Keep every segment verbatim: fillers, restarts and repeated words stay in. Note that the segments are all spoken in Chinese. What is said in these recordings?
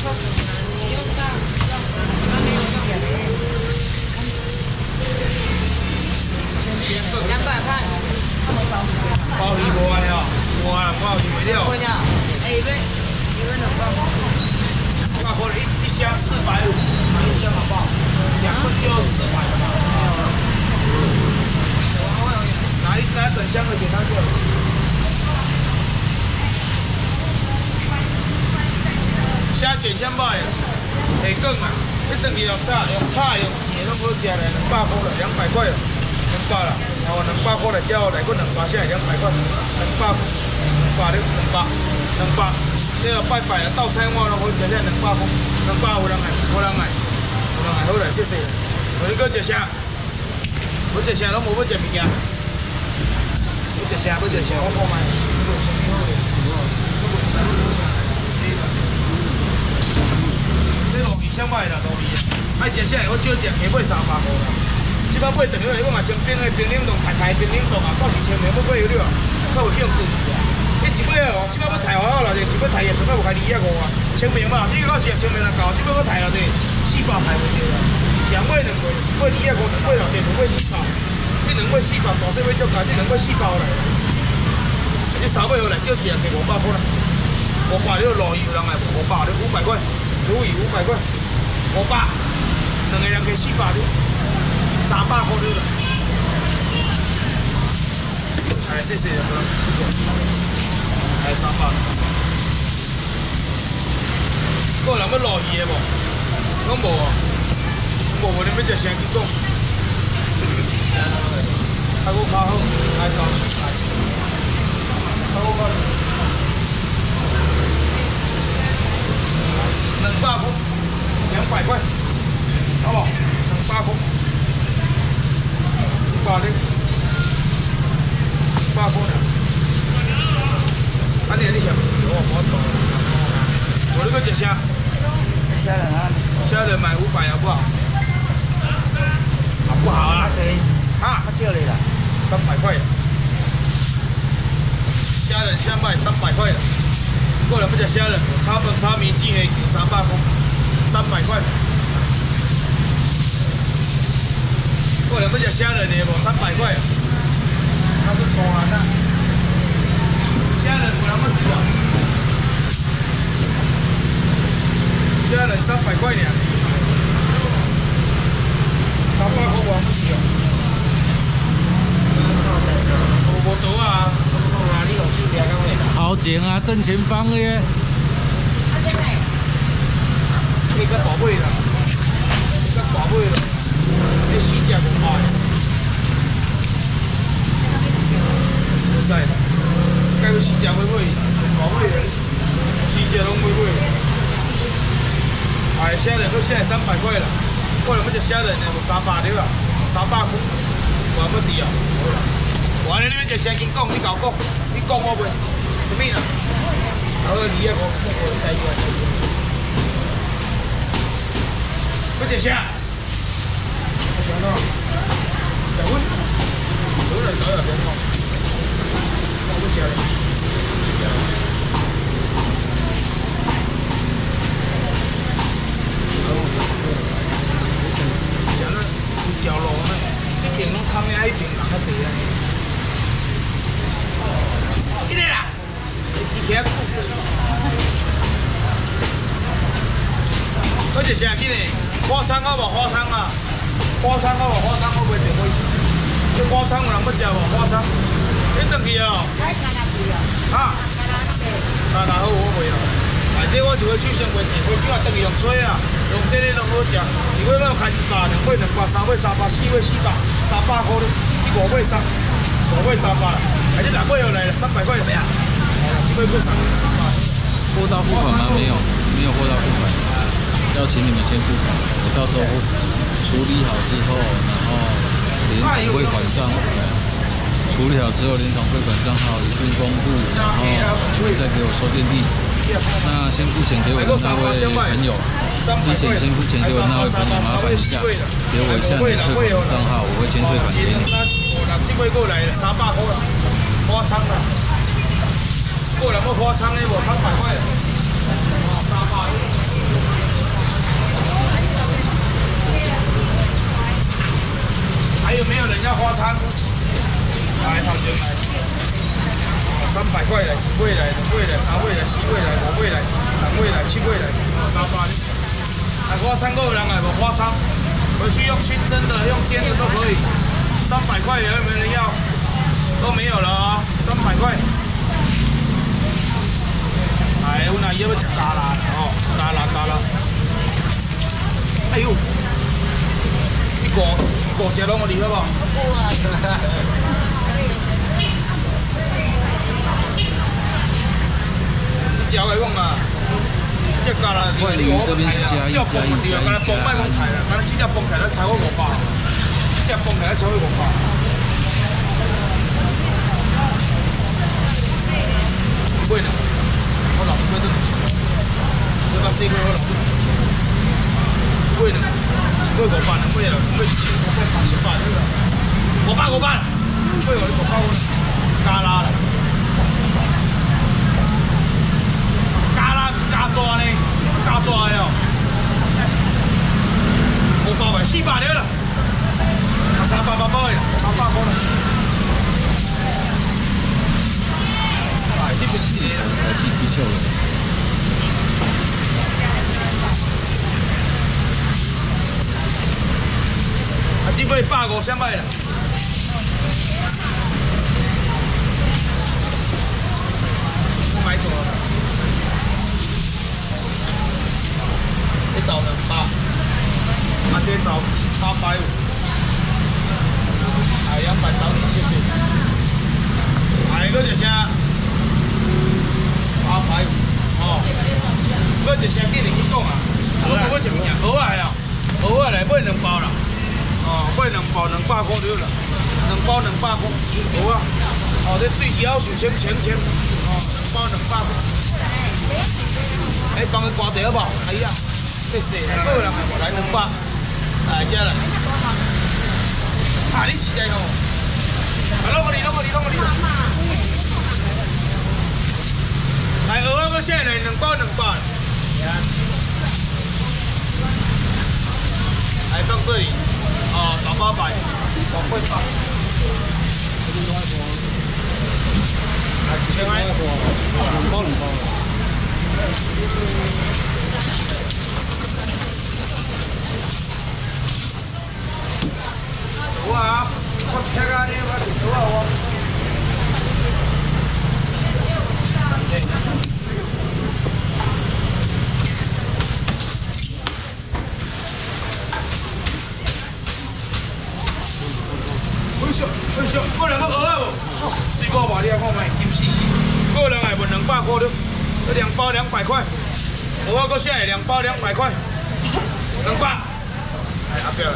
两百块。 鲍鱼无啊吼，无啊，鲍鱼没了。 哎，一杯，一杯两百块。 那可能一一箱四百五，买一箱好不好？两份就四百了嘛。拿一拿整箱的给他就。虾卷香摆，下梗啊！你等去用炒，用炒用煎拢好食咧，两百块了，两百块了，两百啦。然后两百块来叫来，个两百下两百块，两百，两百了，两百，两百。这个拜拜了，到菜我拢好食些两百块，两百有人爱，无人爱，有人爱好来，谢谢。我你搁食啥？要食啥拢无要食物件。要食啥？要食啥？我看卖。这路鱼啥歹啦，路鱼。爱食啥？我少食，下尾三百块啦。即摆买等于我嘛先冰的冰冷冻，太太冰冷冻啊，到时千面要买有了，较有叫贵啊。你一尾哦，即摆要太好啦，一尾太热，平常有开二百五啊，千面嘛，你到时千面来搞，即摆要太了济，四百太袂着啦。两尾两尾，一尾二百五，两尾六百，两尾四百。这两尾四百，大细尾足大，这两尾四百来。这三尾好来，少钱啊？加五百块啦。五百了，路鱼有人来无？五百了，五百块。鲈鱼五百块，五百，两个人加四百了，三百块了。哎，谢谢，不能谢谢。哎，三百。个人要鲈鱼的无？拢无啊？无无，你要食啥几种？还佫较好，还高级，还佫较。两百块，两百块，好不好？两百块，一百的，一百块的。安尼你嫌我我懂。我那个只虾，虾仁啊，虾仁买五百好不好？好不好啊？可以。啊，他叫你了，三百块。虾仁虾卖三百块的。过来不食虾仁，炒饭炒面煮虾球三百块，三百块。过来不食虾仁的无三百块，那是错啊！虾仁有人要吃啊？虾仁三百块呢，三百块我要吃啊！无无多啊！ 头前啊，正前方的。 这个大尾啦，这个大尾啦，这四只五百，会使啦。该有四只尾尾，大尾的，四只拢尾尾。哎，虾仁都现在三百块了，过来要食虾仁的，无三百了啊，三百块，我要滴啊，好啦。我安尼你要食啥？紧讲，你甲我讲，你讲我袂。什么啦？好个二啊个，我带过来。要食啥？我想到，结婚，结婚来搞下先讲。我要食嘞。食了一条路呢，这边拢空的，迄边人较济啊。起来啦！起来！我一啥紧的？花生好无？花生啊！花生好无？花生我袂定会。这花生有人要食无？花生？你转去哦。啊？那那好，我袂哦。啊，这我一回手上袂定，回手啊，转去用吹啊，用这个拢好食。一尾咱开一百，两尾两百，三尾三百，四尾四百，三百块哩。这五尾三，五尾三百啦。哎，这六尾又来了，三百块怎么样？这个过三三百。 货到付款吗？没有，没有货到付款，要请你们先付款，我到时候处理好之后，然后连汇款账，处理好之后，连同汇款账号一并公布，然后再给我收件地址。那先付钱给我的那位朋友，之前先付钱给我的那位朋友，麻烦一下，给我一下你的汇款账号，我会先退款给你。 这尾过来了，三百块了，花仓了。过来要花仓的无三百块，三百。 百块来，一尾来，两尾来，三尾来，四尾来，五尾来，六尾来，七尾来，三百。来花餐购的人来无花餐，回去用清蒸的、用煎的都可以。三百块有没有人要？都没有了啊，三百块。哎，我那要不吃咖拉哦，咖拉咖拉。哎呦，一个一个只拢我哋好不好？这条的讲啊，这咖拉外鱼这边是加一加一加一加一。 刚才崩起来，刚才这只崩起来超过五百，这崩起来超过五百。贵呢？我老贵的，这个 C 贵我老贵。贵呢？贵五百，能贵了，贵一千，再八千八对了。五百五百，贵我的五百我，加拉了。加拉加抓呢？加抓的哦。五百块，四百了了。三百八百的，三百块了。 这个是还是不错的。 啊，这杯百五什摆啦？我买错了。你找两百，啊，这找八百五。哎，两百找你，谢谢。哎，嗰只啥？八百五，哦，我一声跟你去讲啊，我我一物件蚵仔啊，蚵仔来买两包啦，哦，买两包两百块了啦，两包两百块，蚵仔，哦，这水饺首先前前，哦，两包两百块，哎，帮佢挂地好不好？哎呀，谢谢，个人来两百，来这来，啊，你实在哦，啊，攞我哋，攞我哋，攞我哋。来，蚵仔个现在两包两包，来放这里，哦，找八百，找八百，来一千块，两包两包。有啊，我听下你，我听有啊我。哎呦哎呦，个人个蚵仔无？水果吧，你来看卖，金丝丝，个人来问两百块了，这两包两百块，蚵仔个下来两包两百块，两百。哎，阿彪，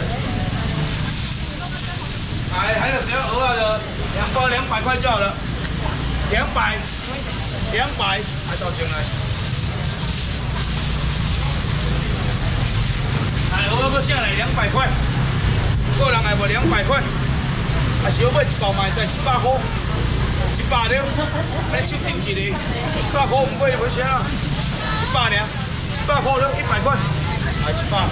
哎，还有谁要蚵仔的？两包两百块就好了，两百。两百，还到进来。来，蚵仔个下来两百块，个人来无两百块，啊是要买一包卖在一百块，一百了，安尼手丢一个，一百块唔买就没钱啦，一百尔，一百块了，一百块，来一百。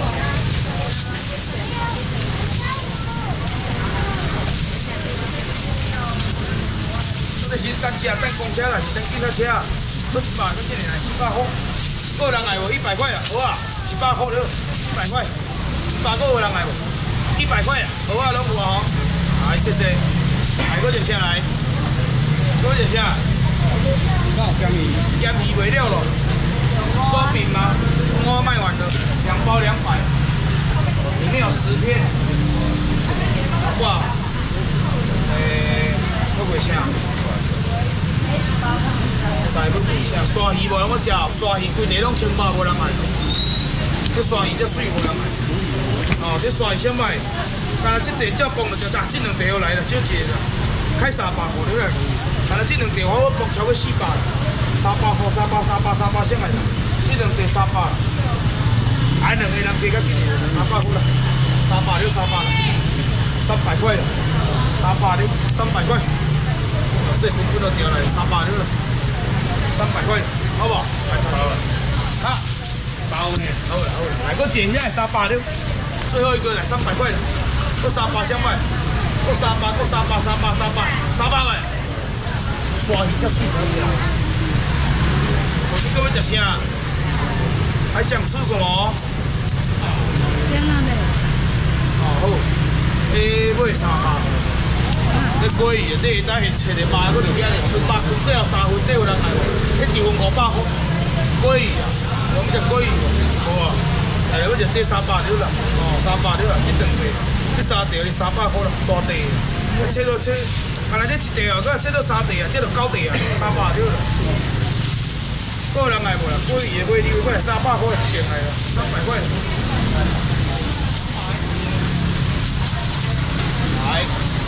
这是单车，单公车啦，是单汽车车啊，要一百，要这里来一百块，个人来无一百块啊，蚵仔一百块了，一百块，一百个人来无，一百块啊，蚵仔拢有啊吼，来谢谢，来个就下来，个就下，咸鱼，咸鱼袂了咯，抓饼吗？我卖完了，两包两百，里面有十片，哇，诶，我袂啥。在要几啥？刷鱼无人要食，刷鱼规地拢千百无人买。这刷鱼这水无人买。哦，这刷鱼啥买？干那这地照崩了就打，这两地又来了，少一个啦，开三百块了啦。干那这两地我我崩超过四百了，三百块、三百、三百、三百啥来啦？这两地三百，哎，两个人加较紧的，三百块啦，三百了，三百了，三百块了，三百了，三百块。水分分都掉来，三百了，三百块，好不好？来，好了，啊，包呢？好了好了，来个减一下，三百了，最后一个来三百块了，这三百相卖，这三百，这三百，三百，三百，三百块， 刷鱼才水才起来。我你各位吃啥？还想吃什么？ 香啊嘞！ 哦好，诶，买三百。这鲑鱼这会使现切的卖，搁伫遐咧，剩八剩最后三分，这有人爱无？迄一份五百块。鲑鱼啊，我们食鲑鱼，好啊。哎，我就这三百了啦，哦，三百了啦，这两块，这三条是三百块啦，大地。我切到切，看来这一地哦，搁切到三地啊，这就九地啊，三百了啦。个人爱无啦？鲑鱼的尾溜，过来三百块一件来啦，三百块。来，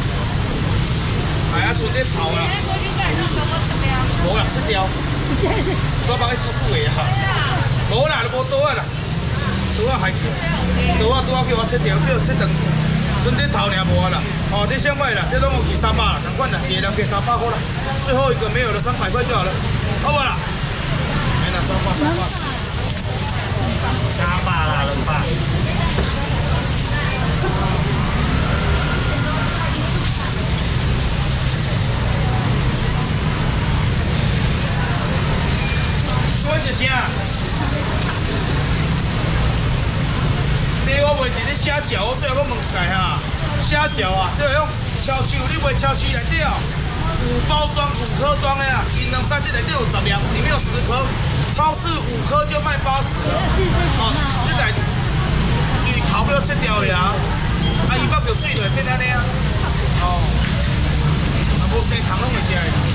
哎呀，剩这头啦。无啦，七条。我帮你煮煮的啊。无啦，都无刀啊啦，刀啊害去，刀啊刀啊叫我切条，叫切长，剩这头尔无啊啦。哦，这上摆啦，这拢有计三百啦，两款啦，一个人给三百块啦。最后一个没有了，三百块就好了，好不啦？没啦，三百三百。三百啦，两百。问一声，这我卖伫咧虾饺，我最后我问一下哈，虾饺啊，这个用超市，你卖超市内底哦，五包装五颗装的啊，银两三这内底有十粒，里面有十颗，超市五颗就卖八十了。哦，这内鱼头要切掉呀，啊，伊肉就水就会变安尼啊。哦，啊，无生糖拢会食的。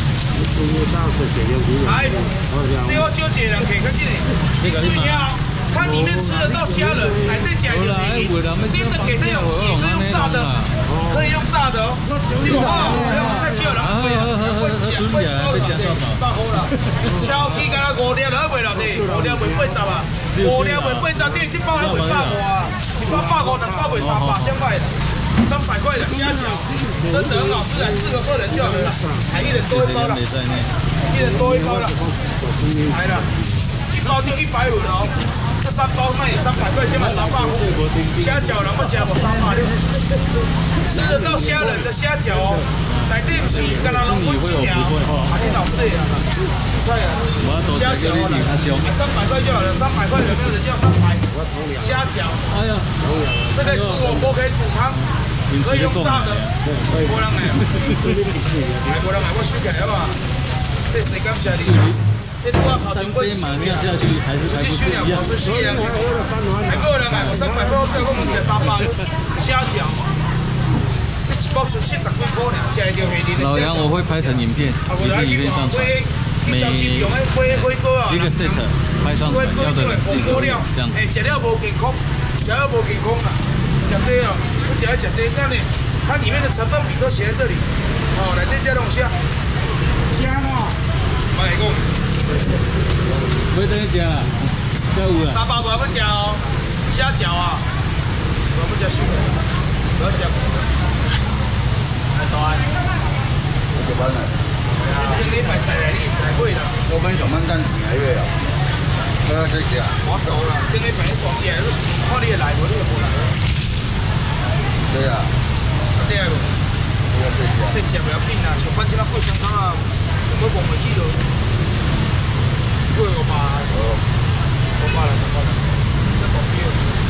来，最后纠结人可以看见，你注意啊，它里面吃得到虾仁，还再加一点鱼鳞，真的给这种可以用炸的，可以用炸的哦。哇，用菜市有人会啊，会吃，会吃，八块啦。超市干那五粒就卖了地，五粒卖八十啊，五粒卖八十，你这包还卖百五啊，一包百五，两包卖三百，先卖的。三百块的虾饺，真的很好吃啊！四个客人就好了啦，还一人多一包了，一人多一包了，来了，一包就一百五了哦，这三包卖三百块，先买三百块。虾饺能不加我三百六？吃得到虾仁的虾饺哦，内底不是干那拢粉条，还是老碎啊，菜啊，虾饺啊，三百块就好了，三百块有没有人要三百？虾饺，哎呀，这可以煮火锅，可以煮汤。可以用炸的，无人买，哎，无人买，我收起来好吧？这谁敢下你？这拄啊头前过去收了，出去收了，我出四人，还个人买，我三百块，我最后我问你三百，虾饺，这一包出七十几块呢，吃一条虾仁。 老杨，我会拍成影片，影片影片上传，每一个 set 拍上传，要的人自己这样子。 哎，食了无健康，食了无健康啦，食这哦。吃一吃这这样呢，它里面的成分比都写在这里。哦，来这家东西啊，虾哦，我来讲， 没得吃啦，加有啦。 三百五要吃哦，虾饺啊，我要吃熟的，不要吃苦的。来大安， 这班呢？ 今礼拜在来你来买啦。 我们上班等几个月啊？我这只。 我走了，今礼拜你逛街，看你来无，你就无来。 对啊， 这样个，这食不要紧啦，上班即马过香港啊，我逛袂起咯，过五百，五百啦，五百啦，这搞屁哦！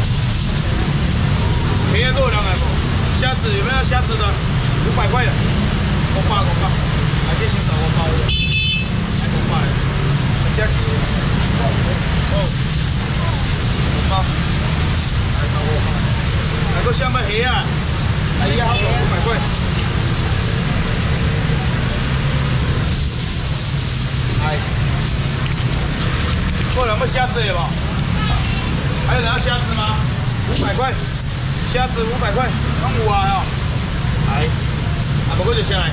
明天多少人来不？虾子有没有虾子的？五百块的，五百五百，来这先找我包的，来五百，加几？哦，五百，来找我。来个香麦虾啊！哎呀，好多五百块。哎，过来，要虾子的不？还有人要虾子吗？五百块，虾子五百块，刚有啊哦。来，啊，不过就下来。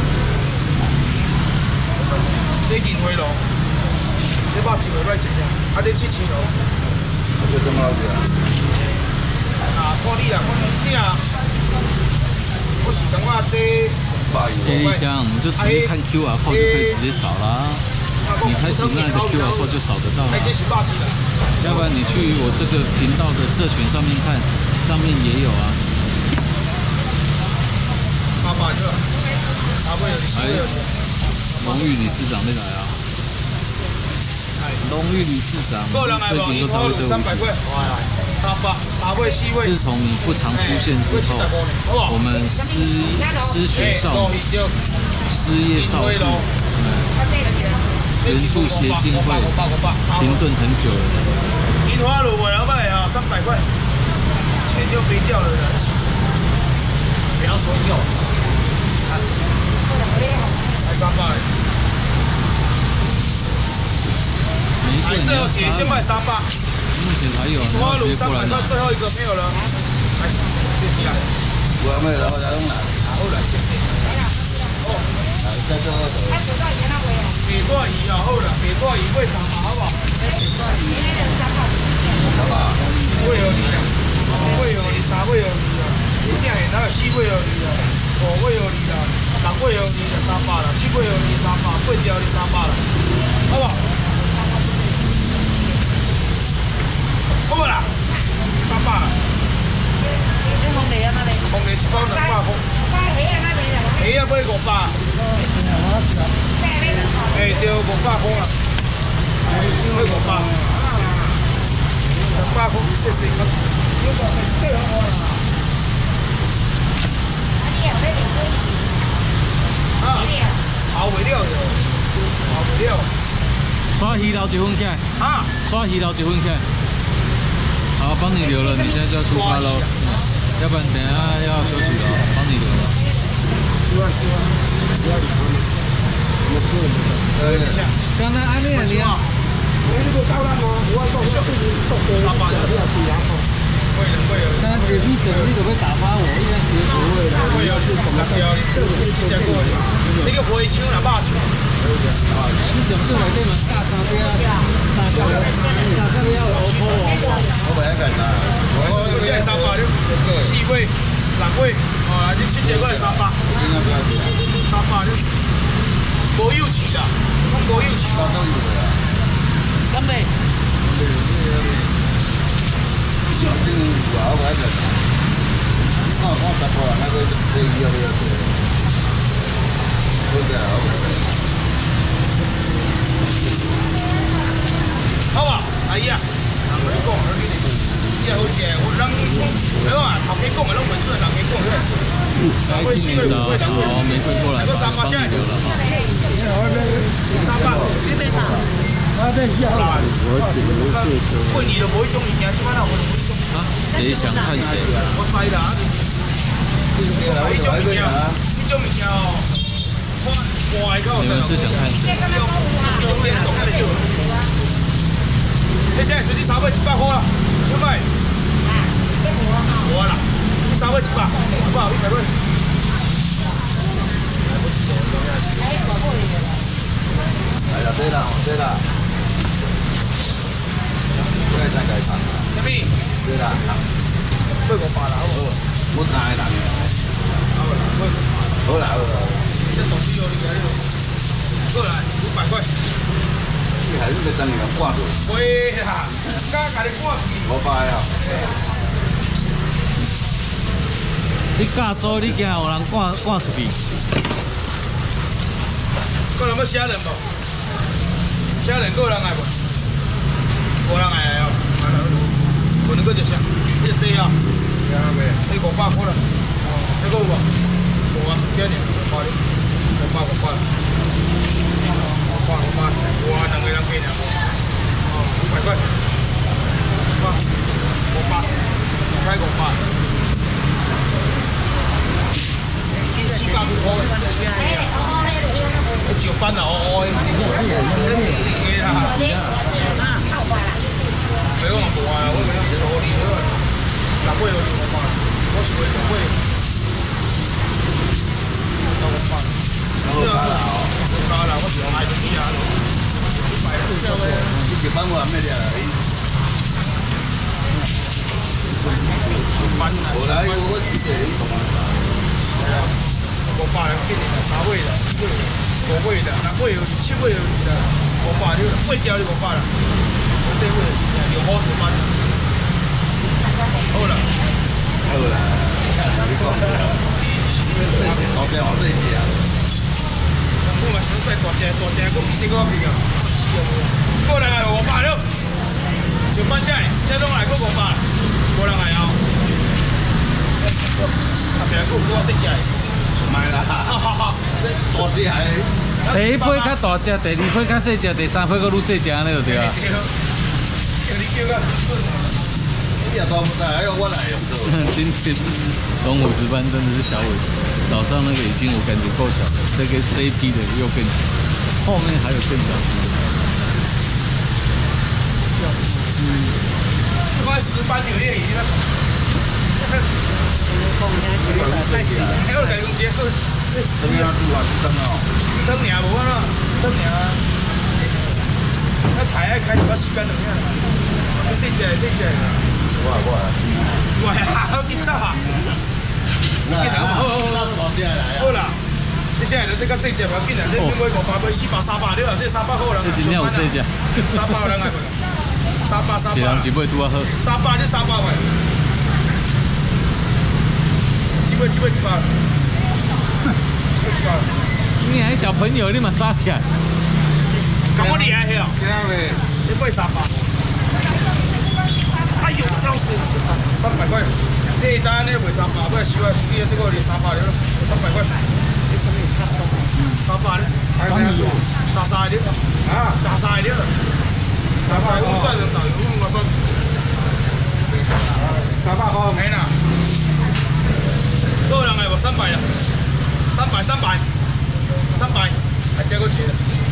这银灰龙，这包几百块钱呀？啊，这七七龙。 这这么好吃啊？ 啊，看你啦，看你啊！我是感觉这便利箱你就直接看 Q R code 就可以直接扫啦。你开启那个 Q R code 就扫得到啦。要不然你去我这个频道的社群上面看，上面也有啊。 八百是吧？八百有，七百有。 荣誉理事长你来啊！荣誉理事长，最近都找对三百块，三百，三位四位。自从你不常出现之后，我们失失学少女、失业少女，嗯，援助协进会停顿很久了。 樱花卤我要卖啊，三百块，钱就没掉了的。不要说有，才三百。 没事， 最后姐先卖三百。 目前还有， 樱花卤三百块，最后一个没有了。来，谢谢啦。 我没有了，我来弄了。 好了，谢谢。哦， 在这个。 别挂鱼啊，好了，别挂鱼会三百，好不好？好不好？会有鱼啊，会有鱼，三会有鱼啊，你现在那个四会有鱼啊，五会有鱼啊，六会有鱼就三百了，七会有鱼三百，八只有你三百了，好不好？好不啦？三百了。 红梨啊，那里。 红梨一包两百块。鱼啊，买五百。哎，对，五百块啦。买五百。两百块，谢谢。啊，好肥料的，好肥料。 刷鱼捞一份起来。 啊， 刷鱼捞一份起来。好，帮你留了，你现在就要出发喽。要不然等下要休息了，帮你留了。刚才安利了你啊。刚才姐夫等你准备打发我，应该是不会的。 会有是什么椒？这个这个这个花枪啦，肉枪。 你上次来这门大三标，大三标，大三标有欧哦。 我袂简单，我这是三百六，四位、六位，哦，你七节过来三百，三百六，无有钱啦，拢无有钱。 三都有的啦。 干杯。 这个有啊，我袂简单。我我十个人，那个这要不要做？好的，好的。 好吧，阿姨啊，人来讲，我给你，伊好食，我人讲，哎呀，头家讲的拢袂准，人家讲的。 再进的哦，玫瑰过来，帮你留了哈。 三百， 一杯茶。 啊，对，要啦。过年就无迄种物件，即摆哪有无迄种？ 啊，谁想看谁？ 我知啦，迄种物件，迄种物件哦，我我个。 你们是想看谁？ 你现在实际三百一百块啦，几百？我啦，三百一百，好不好？一百块。 哎呀，对啦，对啦。这个再改唱。 什么？ 对啦。 八五八啦，好不好？ 我哪个人？ 好啦，八五八。 好啦，好啦。 这手机有你来，过来五百块。 你还是要等你人挂住。 喂啦，刚甲你挂住。 五百啊。 你假做你惊有人挂挂出去？ 个人要写人无？写人个人来无？无人来哦，无能够就写，你就这样。你五百块啦，这个有无？无啊，这呢，五百，五百五百，五百五百，哇，两个人给呢？哦，五百块，五百，五百，开五百。一四百五块。上班啊，哦哦，嘅啦，你我冇啊，我咪傻啲咯，十杯有五百，我是會十杯，有五百，有五百啦，有五百啦，我上嗌啲啊，五百啦，你上班我係咩嚟啊？上班啊，我嚟我我自己同埋，係啊，五百啦，今年係三位啦，四位。五位的，六位有，七位有的，五百你八只你五百啦，我这位有钱有好上班。好啦， 好啦，你講，多謝我對住啊。 我嘛想再大只大只，搁比这个比啊，死啊无！过人来五百了，就搬下来，车拢来搁五百，无人来后。啊，别个搁我细只的， 买啦， 哈哈哈， 大只的。 第一批较大只，第二批较细只，第三批搁愈细只安尼就对啊。 对，叫你叫个。 你也多不在，还有我来用的。 今天龙尾值班真的是小尾，早上那个已经我感觉够小了，这个这一批的又更小，后面还有更小只的。 嗯，我十八九月已经了。还有来用节好， 怎么样煮啊？煮灯哦。 灯尔无啊，灯尔。那台爱开几把时间两样，你细只细只。 我我。 我啊，好紧张啊！ 那好好好，大只来啊。 好啦，你现在就这个细只不要紧啦，这买五百买四百三百了，这三百好人。 这真正有细只。 三百有人来无？三百三百。 一人一尾拄啊好。 三百这三百块。一尾一尾一百。一百。 你还小朋友，你嘛傻起来。 咁我厉害去哦！ 这样呗。 你买三百。哎呦，老师，三百块。你知影你卖三百，我收啊，你这个你三百了，三百块。三百了。三三的。啊，三三的。三三我算了，导游我算。三百块。没啦。多人来无？三百啦。三百，三百。三百，还加个钱。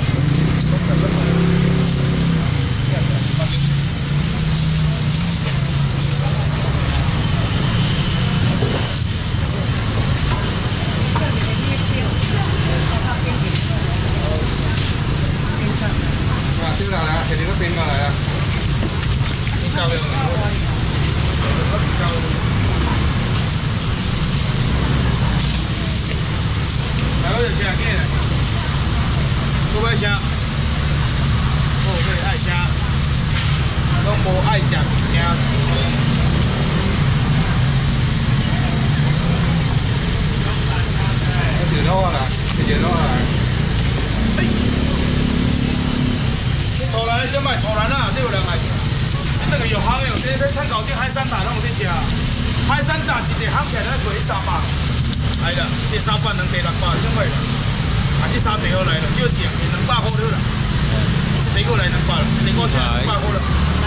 对了，来，肯定是冰过来啊。 交给我。来，我就吃你的。各位吃，各位爱吃，拢无爱食物件。 剪刀啊来，剪刀啊来。 突然先买突然啦，这有人来。这个有行有，这这参考这海山打拢有在吃。海山打一个行起来才卖三百，来啦，这三百两地六百，先买啦。啊，这三地好来了，少钱，两百块了啦。一地过来两百了，一地过来两百块了。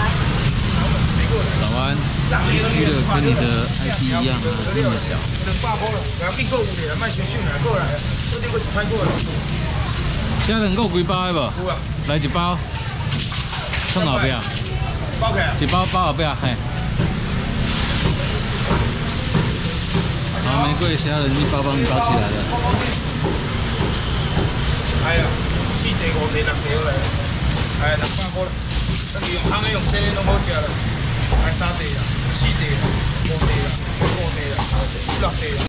早安，区区的跟你的 I P 一样啊，那么小。 两百块了，不要紧过有咧，卖少少啦，过来，这点过一块过了。 虾仁够几包的无？ 有啊。 来一包，放后壁。 包起来。 一包包后壁，嘿。好，玫瑰虾仁一包帮你包起来了。 哎呀，四地五地六地好来，哎，两百块了。这个用烘的用生的拢好食啦，哎，三地啦，四地啦，五地啦，五地啦，六地啦。